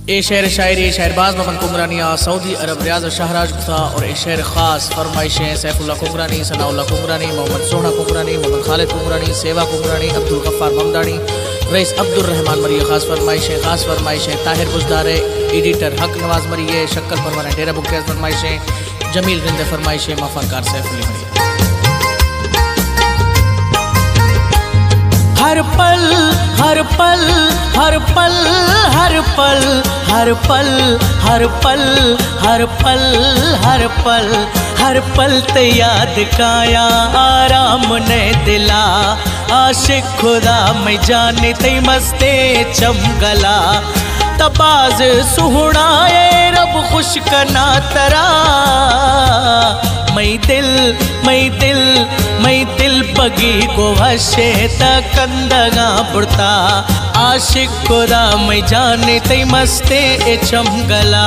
ए शेर शायरी शहरबाज मोहम्मद कुमरानिया सऊदी अरब रियाज शाहराज गुफ्ता और ए शेर खास फरमाइशें सैफुल्लाह कुमरानी, सनाउल्लाह कुमरानी, मोहम्मद सोहना कुमरानी, मोहम्मद खालिद कुमरानी, सेवा कुमरानी, अब्दुल गफ्फार ममदानी, रईस अब्दुल रहमान मरिए खास फरमाइशें ताहिर बुजदारे, एडिटर हक नवाज मरिए, शक्कर परवाना डेरा बुक्तियाज फरमाइशें, जमील रिंदे फरमाइशें, मफनकार सैफुल्लाह मरिए। हर पल हर पल हर पल हर पल हर पल हर पल हर पल हर पल हर पल ते याद काया आराम ने दिला आशिक खुदा में जाने ते मस्ते चमगला तबाज सुहणाए रब खुश कना तरा मई दिल बगी को वशे कंदगा पुरता आशिक खुदा मैं जाने ते मस्ते चमगला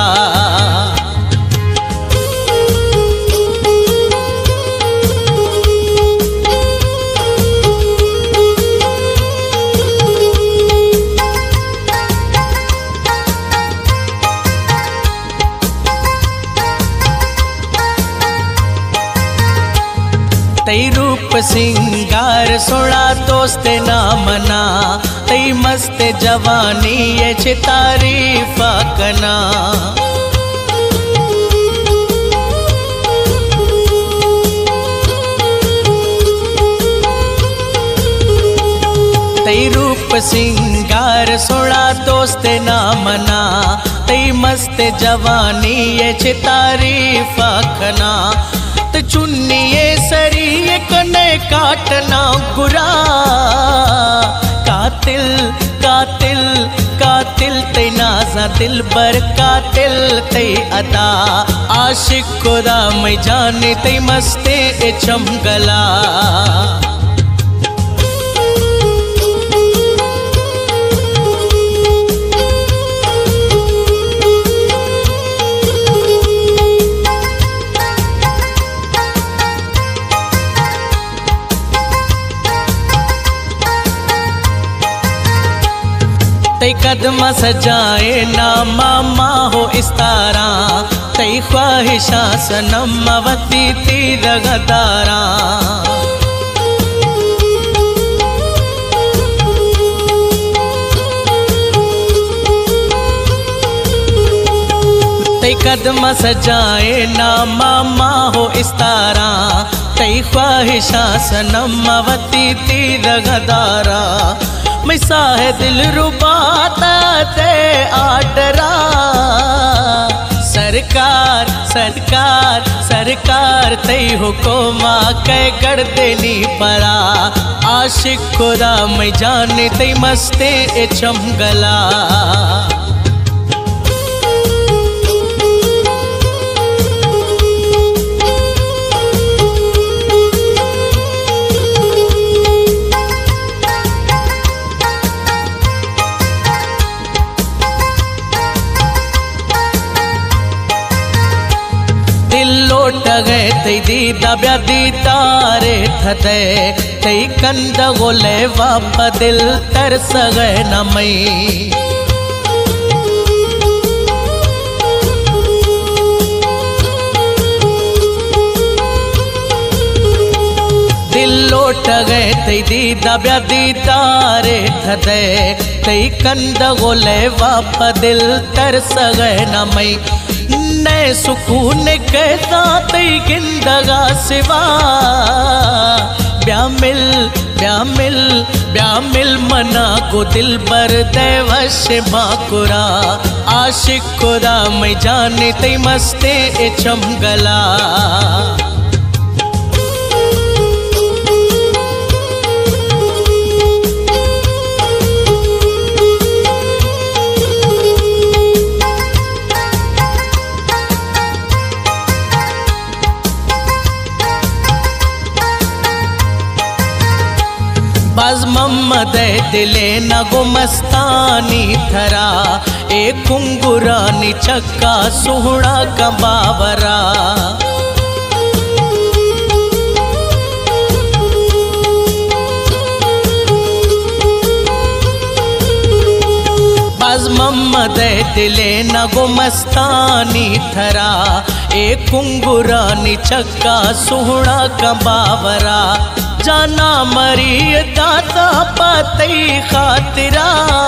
तई रूप सिंगार सोना दोस्त ना मना तई मस्त जवानी ये छे तारीफ कना तई रूप सिंगार सोना दोस्त ना मना तई मस्त जवानी ये छे तारीफ कना चुन्निए सरिए कने काटना गुरा कातिल कातिल कातिल ते नाजा दिल बर कातिल ते अदा आशिक खुदा मैं जाने ते मस्ते चमगला तई कदम सजाए ना मामा हो इस तारा तई ख्वाहिशा सनम अवती तीर गदारा तई कदम सजाए ना मामा हो इस तारा तई ख्वाहिशा सनम अवती तीर गदारा मैं साहे दिल रुबाता ते आडरा सरकार सरकार सरकार तई हुकुमा कै कर देनी पड़ा आशिक खुदा मैं जाने तई मस्ते चमगला लोट गए तई दीदा ब्या दीदारे थते तई कंद गोले वाप दिल तरस गए न मई दिल लोट गए तई दीदा ब्या दीदारे थते तई कंद गोले वाप दिल तरस गए न मई नए सुकून कहता तई गिंदगा सिवा ब्या मिल मना को दिल बर देवश माकुरा आशिक खुदा मैं जाने तई मस्ते चमगला बाज मोहम्मद दिले नगो मस्तानी थरा एक कुंगुरानी चक्का सुहड़ा कबावरा मम्मद दिले न गो मस्तानी थरा, एक कुंगुरानी चक्का सुहड़ा का बावरा, जाना मरी दाता पातई खातिरा।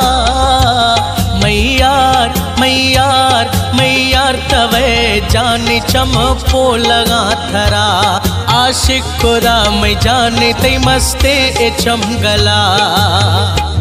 मैयार मैयार मैयार तवे जानी चमपो लगा थरा, आशिक खुदा मैं जाने तई मस्ते ए चमगला।